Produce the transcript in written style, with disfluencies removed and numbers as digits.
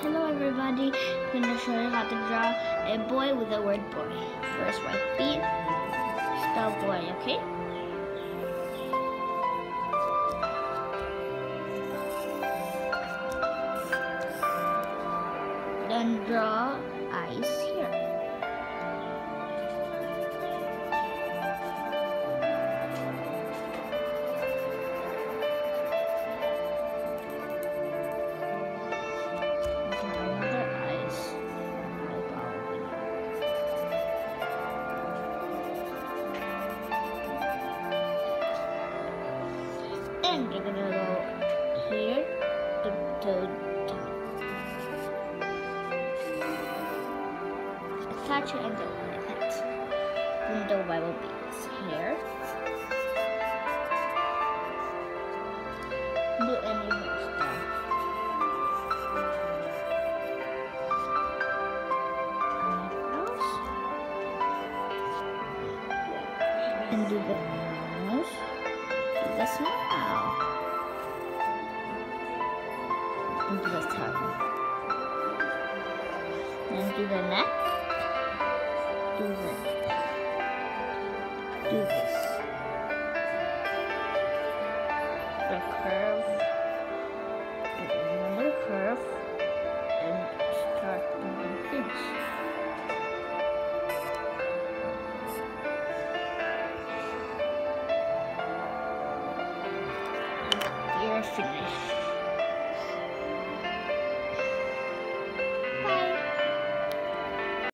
Hello everybody, I'm going to show you how to draw a boy with the word boy. First write B, spell boy, okay? Then draw eyes here. And you're gonna go here to top. Attach it and go like that. Then the Y will be here. Do any hairstyle. Eyebrows. And do the nose. Do the smile. And do the tongue. Then do the neck. Do this. Do this. The curve. Do another curve. And start doing this. You're finished.